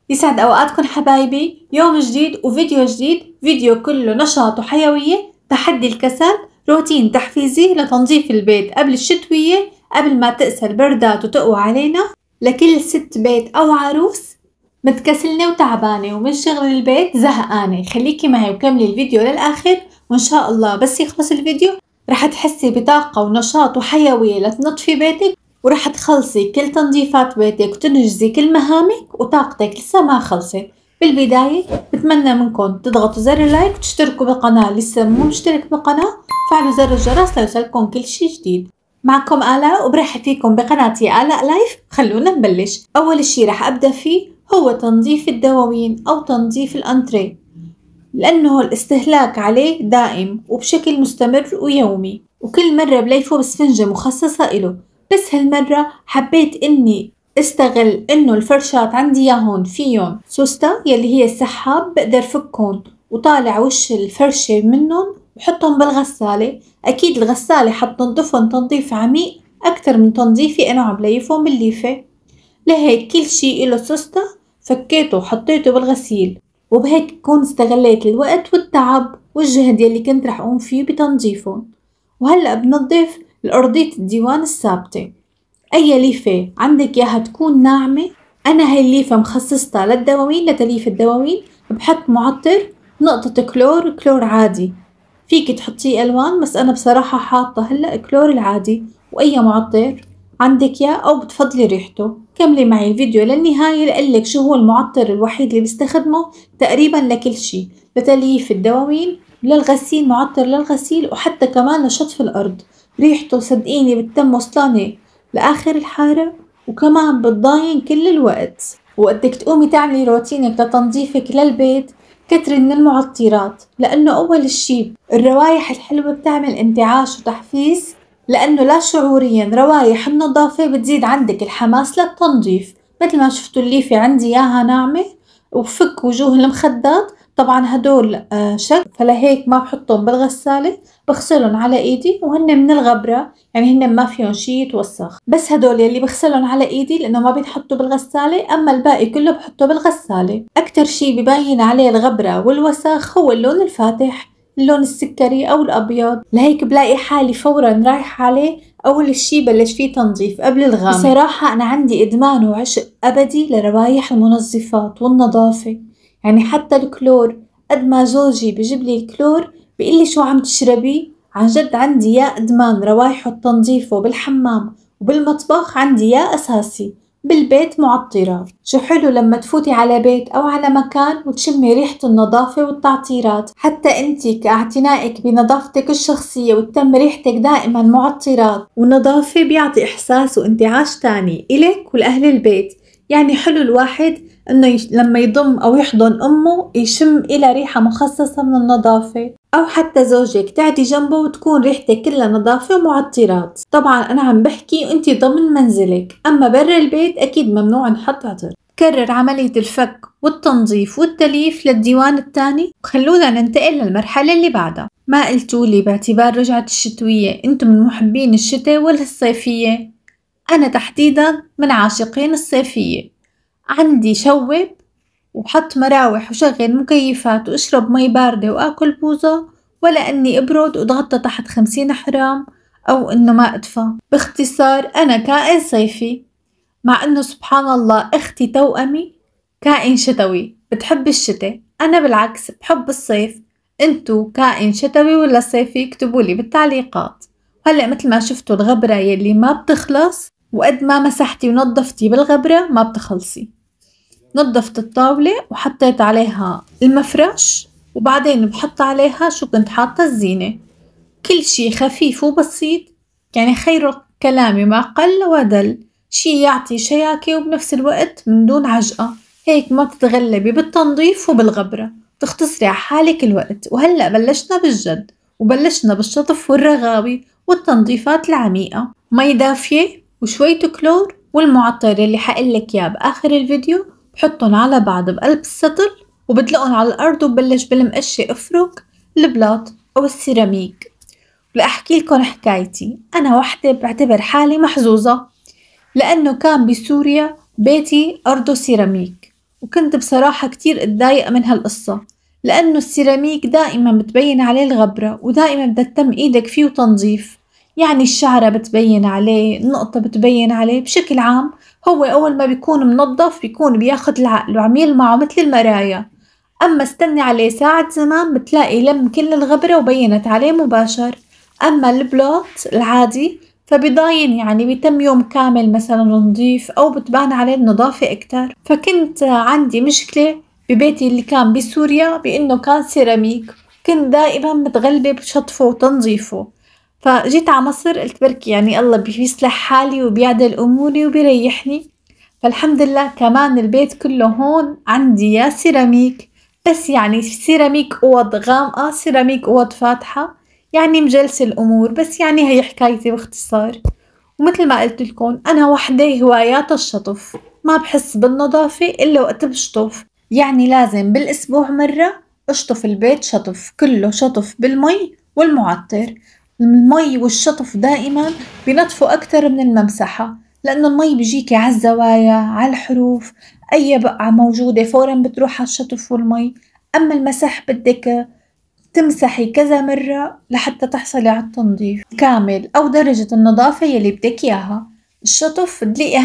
يسعد أوقاتكم حبايبي. يوم جديد وفيديو جديد، فيديو كله نشاط وحيوية، تحدي الكسل، روتين تحفيزي لتنظيف البيت قبل الشتوية، قبل ما تقسى البردات وتقوى علينا، لكل ست بيت أو عروس متكسلنة وتعبانة ومن شغل البيت زهقانة. خليكي معي وكملي الفيديو للآخر، وإن شاء الله بس يخلص الفيديو رح تحسي بطاقة ونشاط وحيوية لتنظفي بيتك، ورح تخلصي كل تنظيفات بيتك وتنجزي كل مهامك وطاقتك لسه ما خلصت. بالبداية بتمنى منكم تضغطوا زر اللايك وتشتركوا بالقناة لسه مو مشترك بالقناة، فعلوا زر الجرس ليوصلكم كل شي جديد. معكم آلاء وبرحب فيكم بقناتي آلاء لايف. خلونا نبلش. أول شي رح أبدأ فيه هو تنظيف الدواوين أو تنظيف الأنتريه، لأنه الاستهلاك عليه دائم وبشكل مستمر ويومي، وكل مرة بليفه بسفنجة مخصصة إله. بس هالمرة حبيت إني استغل إنه الفرشات عندي ياهون فيهم سوسته يلي هي السحاب، بقدر فكهم وطالع وش الفرشة منهم وحطهم بالغسالة. أكيد الغسالة حتنظفهم تنظيف عميق أكتر من تنظيفي أنا عم ليفهم بالليفة، لهيك كل شي إله سوسته فكيته وحطيته بالغسيل، وبهيك بكون استغليت الوقت والتعب والجهد يلي كنت رح أقوم فيه بتنظيفهم. وهلأ بنظف الأرضية الديوان الثابتة. أي ليفة عندك ياها تكون ناعمة، أنا هاي الليفة مخصصتها للدواوين، لتليف الدواوين. بحط معطر نقطة كلور عادي، فيك تحطيه ألوان بس أنا بصراحة حاطة هلأ كلور العادي، وأي معطر عندك يا أو بتفضلي ريحته. كملي معي الفيديو للنهاية لقلك شو هو المعطر الوحيد اللي بستخدمه تقريبا لكل شي، لتلييف الدواوين، للغسيل، معطر للغسيل، وحتى كمان لشطف الأرض. ريحته صدقيني بتتم وصلاني لآخر الحارة، وكمان بتضاين كل الوقت. وقتك تقومي تعملي روتينك لتنظيفك للبيت كتري من المعطرات، لأنه أول شي الروايح الحلوة بتعمل انتعاش وتحفيز، لأنه لا شعوريا روايح النظافة بتزيد عندك الحماس للتنظيف. مثل ما شفتوا الليفة عندي ياها ناعمة وبفك وجوه المخدات، طبعا هدول شك، فلهيك ما بحطهم بالغسالة، بغسلهم على ايدي وهن من الغبرة، يعني هن ما فيهم شي يتوسخ. بس هدول يلي بغسلهم على ايدي لانه ما بينحطوا بالغسالة، اما الباقي كله بحطه بالغسالة. اكتر شي ببين عليه الغبرة والوسخ هو اللون الفاتح، اللون السكري او الابيض، لهيك بلاقي حالي فورا رايحة عليه اول شي بلش فيه تنظيف قبل الغامق. بصراحة انا عندي ادمان وعشق ابدي لروايح المنظفات والنظافة، يعني حتى الكلور قد ما زوجي بجيب لي الكلور بيقلي شو عم تشربي، عن جد عندي يا ادمان روايح التنظيف، وبالحمام وبالمطبخ عندي يا اساسي. بالبيت معطرات، شو حلو لما تفوتي على بيت او على مكان وتشمي ريحة النظافة والتعطيرات. حتى انتي كاعتنائك بنظافتك الشخصية وتتم ريحتك دائما معطرات ونظافة، بيعطي احساس وانتعاش تاني الك ولاهل البيت. يعني حلو الواحد انه لما يضم او يحضن امه يشم إلى ريحة مخصصة من النظافة، او حتى زوجك تعدي جنبه وتكون ريحتك كلها نظافة ومعطرات. طبعا انا عم بحكي وانتي ضمن منزلك، اما برا البيت اكيد ممنوع نحط عطر. كرر عملية الفك والتنظيف والتليف للديوان الثاني، وخلونا ننتقل للمرحلة اللي بعدها. ما قلتولي باعتبار رجعة الشتوية انتم من محبين الشتاء ولا الصيفية؟ انا تحديدا من عاشقين الصيفية. عندي شوب وحط مراوح وشغل مكيفات واشرب مي باردة واكل بوظة، ولا اني ابرد واتغطى تحت 50 حرام او انه ما ادفى. باختصار انا كائن صيفي، مع انه سبحان الله اختي توأمي كائن شتوي بتحب الشتاء، انا بالعكس بحب الصيف. انتو كائن شتوي ولا صيفي؟ اكتبولي بالتعليقات. هلأ مثل ما شفتوا الغبرة يلي ما بتخلص، وقد ما مسحتي ونظفتي بالغبرة ما بتخلصي. نظفت الطاولة وحطيت عليها المفرش، وبعدين بحط عليها شو كنت حاطة؟ الزينة. كل شي خفيف وبسيط، يعني خير كلامي ما قل ودل، شي يعطي شياكة وبنفس الوقت من دون عجقة، هيك ما تتغلبي بالتنظيف وبالغبرة، تختصري على حالك الوقت. وهلأ بلشنا بالجد، وبلشنا بالشطف والرغاوي والتنظيفات العميقة. مي دافية وشوية كلور والمعطر اللي حقلك ياه بآخر الفيديو، بحطن على بعض بقلب السطل وبدلقن على الأرض، وبلش بالمقشة افرك البلاط أو السيراميك. لأحكي لكم حكايتي، أنا وحدة بعتبر حالي محظوظة، لأنه كان بسوريا بيتي أرضه سيراميك، وكنت بصراحة كتير اتضايقة من هالقصة، لأنه السيراميك دائما بتبين عليه الغبرة ودائما بدها تتم إيدك فيه وتنظيف، يعني الشعرة بتبين عليه، النقطة بتبين عليه، بشكل عام هو أول ما بيكون منظف بيكون بياخد العقل وعم يلمعه مثل المرايا. أما استني عليه ساعة زمان بتلاقي لم كل الغبرة وبينت عليه مباشر. أما البلوت العادي فبيضاين يعني بيتم يوم كامل مثلا نظيف أو بتبان عليه النظافة أكتر. فكنت عندي مشكلة ببيتي اللي كان بسوريا بإنه كان سيراميك، كنت دائما متغلبة بشطفه وتنظيفه. فجيت على مصر قلت بركي يعني الله بيصلح حالي وبيعدل أموري وبيريحني. فالحمد لله كمان البيت كله هون عندي يا سيراميك، بس يعني سيراميك أوض غامقة، سيراميك أوض فاتحة، يعني مجلس الأمور. بس يعني هي حكايتي باختصار. ومثل ما قلت لكم أنا وحدة هوايات الشطف، ما بحس بالنظافة إلا وقت بشطف، يعني لازم بالأسبوع مرة أشطف البيت شطف كله، شطف بالمي والمعطر. المي والشطف دائما بنظفوا أكتر من الممسحة، لأنه المي بيجيكي على الزوايا على الحروف، أي بقعة موجودة فورا بتروح على الشطف والمي. أما المسح بدك تمسحي كذا مرة لحتى تحصلي على التنظيف كامل أو درجة النظافة يلي بدك إياها. الشطف تدلقي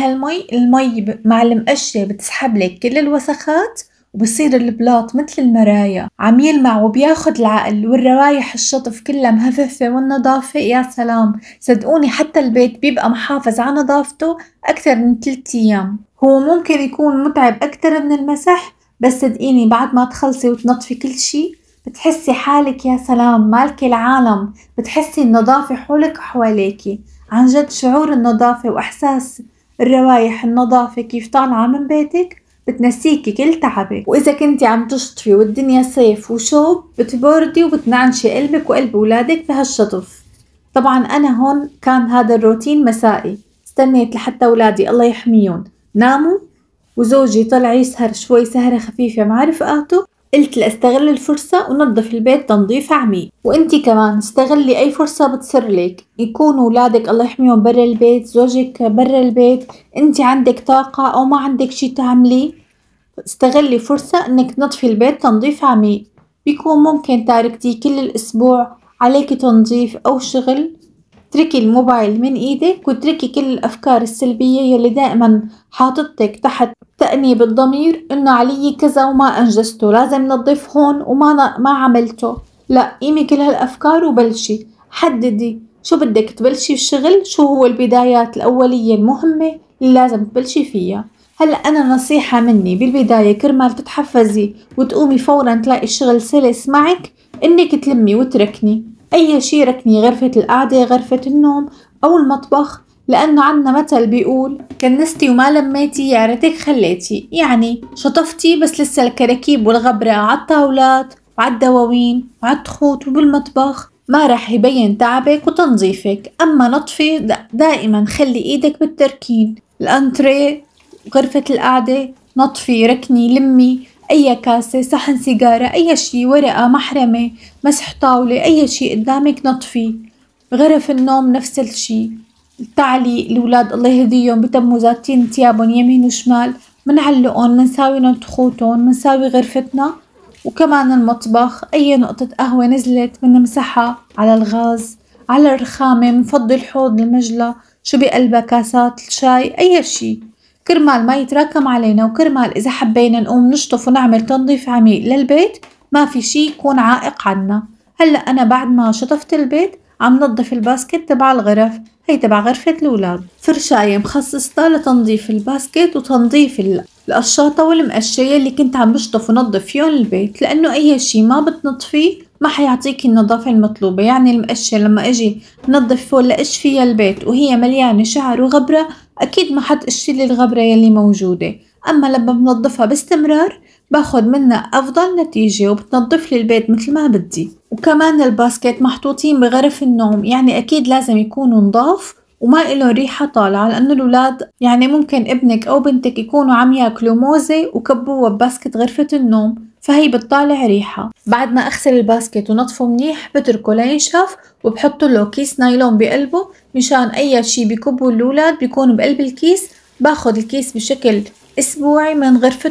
المي مع المقشة بتسحب لك كل الوسخات، وبصير البلاط مثل المرايا عم يلمع وبياخد العقل، والروايح الشطف كلها مهففة، والنظافة يا سلام صدقوني حتى البيت بيبقى محافظ على نظافته أكثر من 3 أيام. هو ممكن يكون متعب أكثر من المسح، بس صدقيني بعد ما تخلصي وتنظفي كل شي بتحسي حالك يا سلام مالكي العالم، بتحسي النظافة حولك وحواليكي. عن جد شعور النظافة وإحساس الروايح النظافة كيف طالعة من بيتك بتنسيكي كل تعبك. وإذا كنتي عم تشطفي والدنيا صيف وشوب بتبردي وبتنعنشي قلبك وقلب أولادك بهالشطف. طبعا أنا هون كان هذا الروتين مسائي، استنيت لحتى أولادي الله يحميهم ناموا وزوجي طلع يسهر شوي سهرة خفيفة مع رفقاته، قلت لأستغل الفرصة ونظف البيت تنظيف عميق. وانتي كمان استغلي أي فرصة بتصير لك، يكونوا أولادك الله يحميهم برا البيت، زوجك برا البيت، انتي عندك طاقة أو ما عندك شي تعملي، استغلي فرصة انك تنظفي البيت تنظيف عميق. بيكون ممكن تاركتيه كل الأسبوع عليكي تنظيف أو شغل، اتركي الموبايل من ايدك واتركي كل الافكار السلبية يلي دائما حاطتك تحت تأنيب الضمير انه علي كذا وما انجزته، لازم نظف هون وما ما عملته. لا، قيمي كل هالافكار وبلشي، حددي شو بدك تبلشي الشغل، شو هو البدايات الاولية المهمة اللي لازم تبلشي فيها. هلا انا نصيحة مني بالبداية كرمال تتحفزي وتقومي فورا تلاقي الشغل سلس معك، انك تلمي وتركني أي شي، ركني غرفة القعدة، غرفة النوم أو المطبخ، لأنه عنا مثل بيقول كنستي وما لميتي يا ريتك خليتي، يعني شطفتي بس لسه الكراكيب والغبرة على الطاولات وعلى الدواوين وعلى التخوت وبالمطبخ ما راح يبين تعبك وتنظيفك. أما نظفي دائما خلي إيدك بالتركين، الأنتريه، غرفة القعدة نظفي ركني لمي، أي كاسة، صحن سيجارة، أي شي، ورقة، محرمة، مسح طاولة، أي شي قدامك نظفيه. غرف النوم نفس الشي، التعليق الولاد الله يهديهم بتموا زاتين تيابهم يمين وشمال منعلقهم، منساوي لهم تخوتهم، منساوي غرفتنا. وكمان المطبخ أي نقطة قهوة نزلت منمسحها على الغاز، على الرخامة، منفضي الحوض المجلى شو بقلبها، كاسات الشاي، أي شي، كرمال ما يتراكم علينا، وكرمال إذا حبينا نقوم نشطف ونعمل تنظيف عميق للبيت ما في شي يكون عائق عنا. هلأ أنا بعد ما شطفت البيت عم نظف الباسكت تبع الغرف، هي تبع غرفة الأولاد، فرشاية مخصصة لتنظيف الباسكت وتنظيف القشاطة والمقشية اللي كنت عم بشطف ونظف فيهم البيت، لأنه أي شي ما بتنظفيه ما حيعطيكي النظافة المطلوبة. يعني المقشة لما أجي نظف ولا أش فيها البيت وهي مليانة شعر وغبرة أكيد ما حتقشلي الغبرة يلي موجودة. أما لما بنظفها باستمرار باخد منها أفضل نتيجة وبتنظف لي البيت مثل ما بدي. وكمان الباسكت محطوطين بغرف النوم، يعني أكيد لازم يكونوا نضاف وما إلهم ريحة طالعة، لأنه الأولاد يعني ممكن ابنك أو بنتك يكونوا عم ياكلوا موزة وكبوها بباسكت غرفة النوم فهي بتطالع ريحة. بعد ما أغسل الباسكت ونطفه منيح بتركه لينشف وبحط له كيس نايلون بقلبه مشان أي شي بيكبوا الأولاد بيكون بقلب الكيس. باخد الكيس بشكل أسبوعي من غرفتهم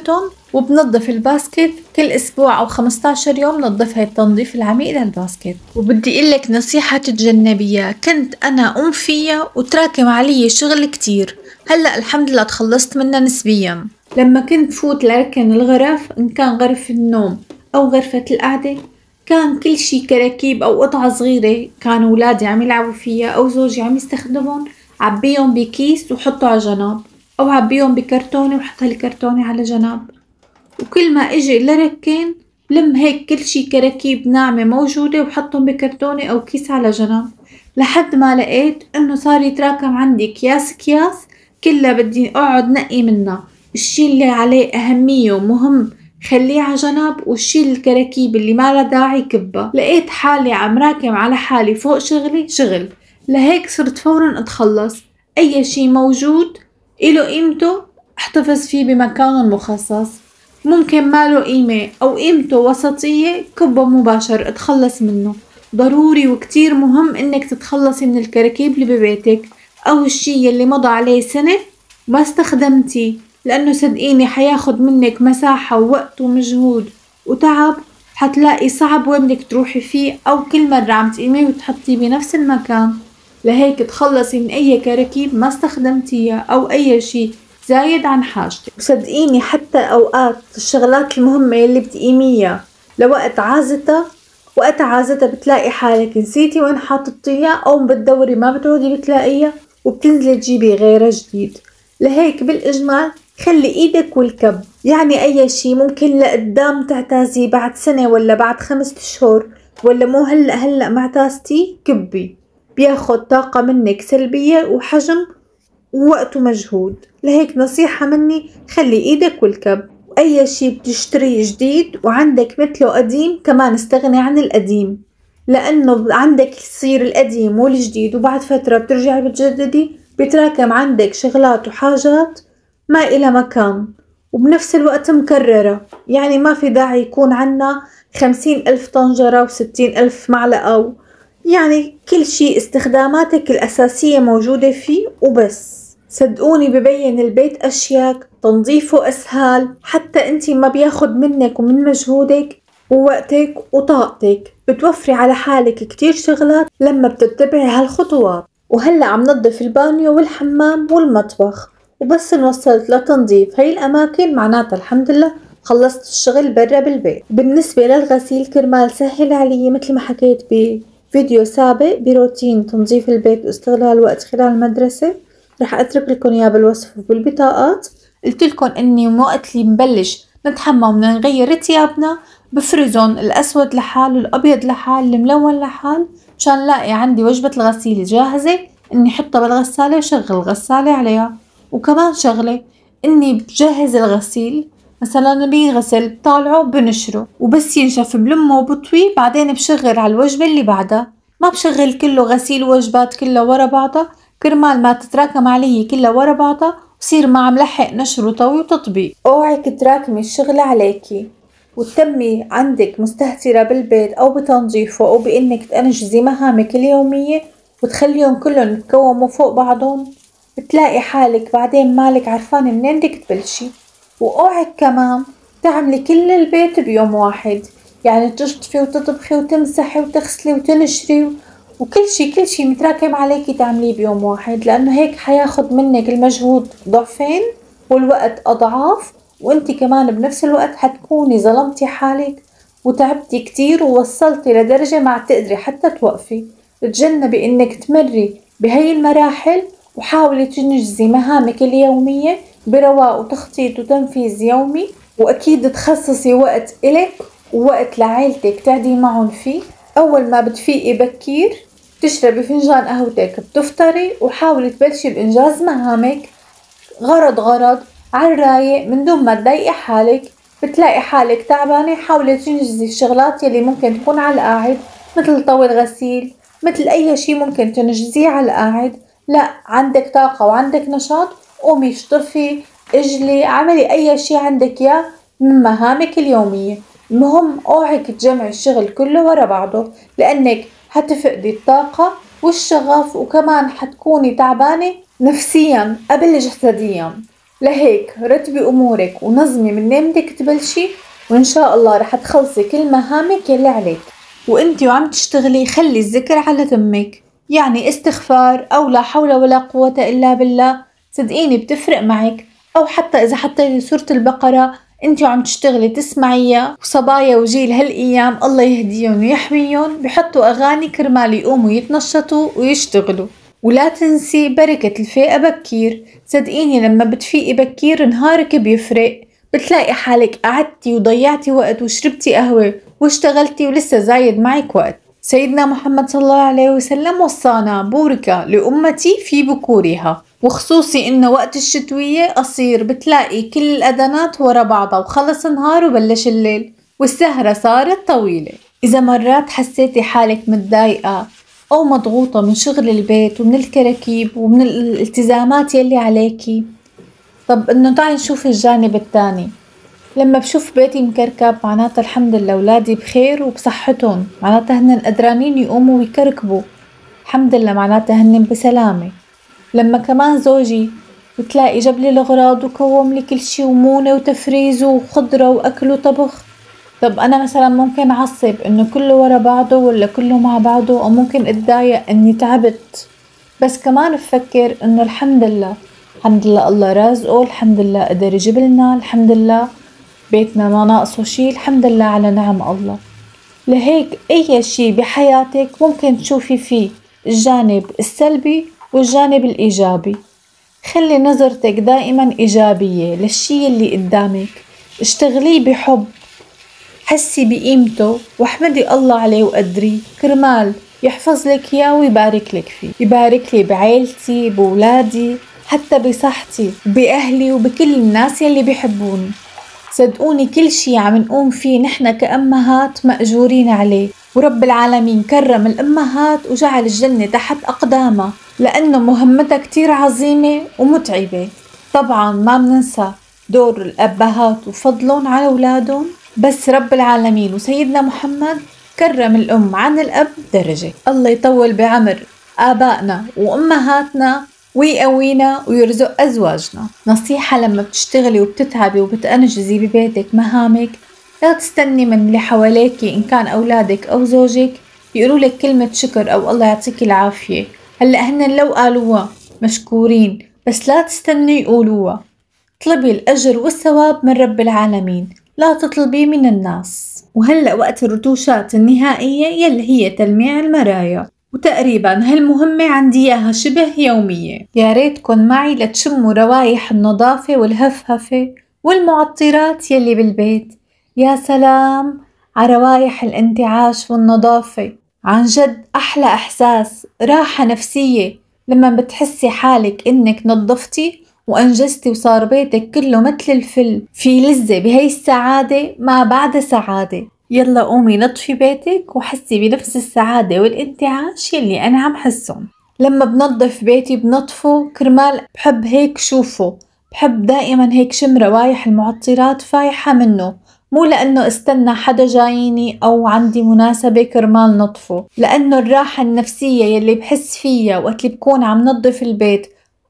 وبنظف الباسكت كل أسبوع أو 15 يوم نظف هاي التنظيف العميق للباسكت. وبدي إلك نصيحة تتجنبيها، كنت أنا أم فيها وتراكم علي شغل كتير، هلأ الحمد لله تخلصت منها نسبيا. لما كنت فوت لركن الغرف إن كان غرفة النوم أو غرفة القعدة، كان كل شي كراكيب أو قطعة صغيرة كانوا ولادي عم يلعبوا فيها أو زوجي عم يستخدمهم، عبيهم بكيس وحطه على جنب، أو عبيهم بكرتونة وحط هالكرتونة على جنب. وكل ما اجي لركن لم هيك كل شي كراكيب ناعمة موجودة وحطهم بكرتونة أو كيس على جنب، لحد ما لقيت إنه صار يتراكم عندي أكياس كلها بدي أقعد نقي منها، الشي اللي عليه أهمية ومهم خليه على جنب، والشي الكراكيب اللي ما لها داعي كبها. لقيت حالي عم راكم على حالي فوق شغل، لهيك صرت فورا أتخلص. أي شي موجود إله قيمته احتفظ فيه بمكانه المخصص، ممكن ما له قيمة أو قيمته وسطية كبه مباشر اتخلص منه. ضروري وكتير مهم إنك تتخلصي من الكراكيب اللي ببيتك أو الشي اللي مضى عليه سنة ما استخدمتيه، لأنه صدقيني حياخد منك مساحة ووقت ومجهود وتعب، حتلاقي صعب وين بدك تروحي فيه أو كل مرة عم تقيميه وتحطيه بنفس المكان. لهيك تخلصي من أي كراكيب ما استخدمتيها أو أي شي زايد عن حاجتك. وصدقيني حتى أوقات الشغلات المهمة اللي بتقيميها لوقت عازتها، وقت عازتها بتلاقي حالك نسيتي وين حاططيها أو بتدوري ما بتعودي بتلاقيها وبتنزلي تجيبي غيرها جديد. لهيك بالإجمال خلي إيدك والكب، يعني أي شي ممكن لقدام تعتازي بعد سنة ولا بعد 5 أشهر ولا مو هلأ معتازتي كبي، بياخد طاقة منك سلبية وحجم ووقت ومجهود. لهيك نصيحة مني خلي ايدك والكب، واي شي بتشتريه جديد وعندك مثله قديم كمان استغني عن القديم، لانه عندك يصير القديم والجديد وبعد فترة بترجعي بتجددي بتراكم عندك شغلات وحاجات ما إلها مكان وبنفس الوقت مكررة. يعني ما في داعي يكون عنا 50,000 طنجرة و60,000 معلقة، يعني كل شي استخداماتك الأساسية موجودة فيه وبس. صدقوني ببين البيت أشياك، تنظيفه أسهل، حتى انتي ما بياخد منك ومن مجهودك ووقتك وطاقتك، بتوفري على حالك كتير شغلات لما بتتبعي هالخطوات. وهلأ عم نظف البانيو والحمام والمطبخ، وبس وصلت لتنظيف هاي الأماكن معناتها الحمد لله خلصت الشغل برا بالبيت. بالنسبة للغسيل كرمال سهل علي مثل ما حكيت بفيديو سابق بروتين تنظيف البيت واستغلال الوقت خلال المدرسة، رح اترك لكم اياه بالوصف وبالبطاقات. قلت لكم اني وقت اللي نبلش نتحمم وبدنا نغير ثيابنا بفرزهم الاسود لحال والابيض لحال الملون لحال، مشان لاقي عندي وجبة الغسيل جاهزة اني حطها بالغسالة وشغل الغسالة عليها. وكمان شغلة اني بجهز الغسيل، مثلا بينغسل بطالعه بنشره وبس ينشف بلمه وبطوي، بعدين بشغل على الوجبة اللي بعدها، ما بشغل كله غسيل وجبات كلها ورا بعضها كرمال ما تتراكم علي كلها ورا بعضها وصير ما عم لحق نشر وطوي وتطبيق. اوعك تراكمي الشغل عليكي وتتمي عندك مستهترة بالبيت او بتنظيفه او بانك تنجزي مهامك اليومية وتخليهم كلهم يتكوموا فوق بعضهم، بتلاقي حالك بعدين مالك عرفانة منين بدك تبلشي. واوعك كمان تعملي كل البيت بيوم واحد، يعني تشطفي وتطبخي وتمسحي وتغسلي وتنشري وكل شي متراكم عليكي تعمليه بيوم واحد، لانه هيك حياخد منك المجهود ضعفين والوقت اضعاف، وانتي كمان بنفس الوقت حتكوني ظلمتي حالك وتعبتي كتير ووصلتي لدرجة ما عاد تقدري حتى توقفي. تجنبي انك تمري بهي المراحل وحاولي تنجزي مهامك اليومية برواق وتخطيط وتنفيذ يومي، واكيد تخصصي وقت الك ووقت لعائلتك تعدي معهم فيه. اول ما بتفيقي بكير تشربي فنجان قهوتك بتفطري وحاولي تبلشي بإنجاز مهامك غرض على الرايق من دون ما تضايقي حالك. بتلاقي حالك تعبانة حاولي تنجزي الشغلات يلي ممكن تكون على القاعد، مثل طوي الغسيل، مثل أي شي ممكن تنجزيه على القاعد. لا عندك طاقة وعندك نشاط قومي اشطفي اجلي اعملي أي شي عندك إياه من مهامك اليومية. المهم اوعك تجمعي الشغل كله ورا بعضه، لأنك حتفقدي الطاقة والشغف وكمان حتكوني تعبانة نفسيا قبل جسديا. لهيك رتبي أمورك ونظمي من نومتك تبلشي، وإن شاء الله رح تخلصي كل مهامك يلي عليك. وإنتي وعم تشتغلي خلي الذكر على تمك، يعني استغفار أو لا حول ولا قوة إلا بالله، صدقيني بتفرق معك. أو حتى إذا حطيتي سورة البقرة انتي وعم تشتغلي تسمعيها. وصبايا وجيل هالأيام الله يهديهم ويحميهم بحطوا أغاني كرمال يقوموا يتنشطوا ويشتغلوا. ولا تنسي بركة الفيقة بكير، صدقيني لما بتفيقي بكير نهارك بيفرق، بتلاقي حالك قعدتي وضيعتي وقت وشربتي قهوة واشتغلتي ولسه زايد معك وقت. سيدنا محمد صلى الله عليه وسلم وصانا بورك لأمتي في بكورها، وخصوصي إنه وقت الشتوية قصير بتلاقي كل الأذانات ورا بعضها وخلص النهار وبلش الليل والسهرة صارت طويلة. إذا مرات حسيتي حالك متضايقة أو مضغوطة من شغل البيت ومن الكراكيب ومن الالتزامات يلي عليكي، طب إنه تعي نشوف الجانب التاني. لما بشوف بيتي مكركب معناتها الحمد لله أولادي بخير وبصحتهم، معناتها هن قدرانين يقوموا ويكركبوا، الحمد لله معناتها هن بسلامة. لما كمان زوجي بتلاقي جاب لي الأغراض وكوم لي كل شي ومونة وتفريز وخضرة وأكل وطبخ، طب أنا مثلا ممكن أعصب إنه كله ورا بعضه ولا كله مع بعضه، أو ممكن أتضايق إني تعبت، بس كمان بفكر إنه الحمد لله الحمد لله الله رازقه، الحمد لله قدر يجيب لنا، الحمد لله بيتنا ما ناقصه شي، الحمد لله على نعم الله. لهيك أي شي بحياتك ممكن تشوفي فيه الجانب السلبي والجانب الإيجابي. خلي نظرتك دائما إيجابية للشي اللي قدامك، اشتغليه بحب، حسي بقيمته واحمدي الله عليه وقدريه كرمال يحفظ لك اياه ويبارك لك فيه، يبارك لي بعيلتي بولادي حتى بصحتي بأهلي وبكل الناس يلي بيحبوني. صدقوني كل شي عم نقوم فيه نحن كأمهات مأجورين عليه، ورب العالمين كرم الأمهات وجعل الجنة تحت أقدامها لأنه مهمتها كتير عظيمة ومتعبة. طبعا ما بننسى دور الأبهات وفضلهم على أولادهم، بس رب العالمين وسيدنا محمد كرم الأم عن الأب درجة. الله يطول بعمر آبائنا وأمهاتنا ويقوينا ويرزق أزواجنا. نصيحة لما بتشتغلي وبتتعبي وبتأنجزي ببيتك مهامك، لا تستني من اللي حواليكي إن كان أولادك أو زوجك يقولوا لك كلمة شكر أو الله يعطيك العافية. هلأ هن لو قالوها مشكورين، بس لا تستني يقولوها. اطلبي الأجر والثواب من رب العالمين، لا تطلبي من الناس. وهلأ وقت الرتوشات النهائية يلي هي تلميع المرايا، وتقريبا هالمهمة عندي إياها شبه يومية. يا ريتكن معي لتشموا روايح النظافة والهفهفة والمعطرات يلي بالبيت. يا سلام على روايح الانتعاش والنظافة، عن جد أحلى إحساس راحة نفسية لما بتحسي حالك إنك نظفتي وأنجزتي وصار بيتك كله مثل الفل. في لذة بهي السعادة ما بعد سعادة. يلا قومي نظفي بيتك وحسي بنفس السعادة والانتعاش يلي أنا عم حسهم. لما بنظف بيتي بنظفه كرمال بحب هيك شوفه، بحب دائما هيك شم روايح المعطرات فايحة منه، مو لأنه استنى حدا جاييني أو عندي مناسبة كرمال نظفه، لأنه الراحة النفسية يلي بحس فيها وقت اللي بكون عم نظف البيت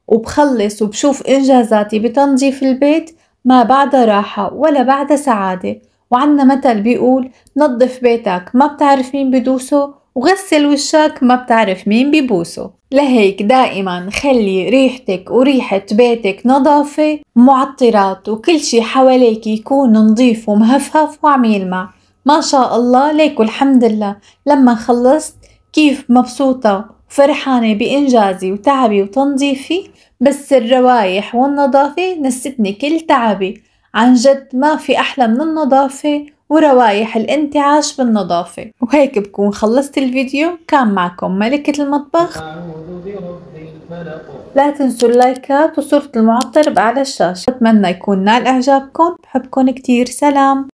وبخلص وبشوف إنجازاتي بتنظيف البيت ما بعدها راحة ولا بعدها سعادة. وعنا مثل بيقول نظف بيتك ما بتعرف مين بدوسه، وغسل وشك ما بتعرف مين ببوسه. لهيك دائما خلي ريحتك وريحة بيتك نظافة، معطرات وكل شي حواليك يكون نظيف ومهفهف وعم يلمع. ما شاء الله ليك والحمد لله. لما خلصت كيف مبسوطة وفرحانة بإنجازي وتعبي وتنظيفي، بس الروايح والنظافة نستني كل تعبي. عن جد ما في أحلى من النظافة وروايح الانتعاش بالنظافة. وهيك بكون خلصت الفيديو. كان معكم ملكة المطبخ. لا تنسوا اللايكات وصورة المعطر بأعلى الشاشة. أتمنى يكون نال إعجابكم. بحبكم كتير. سلام.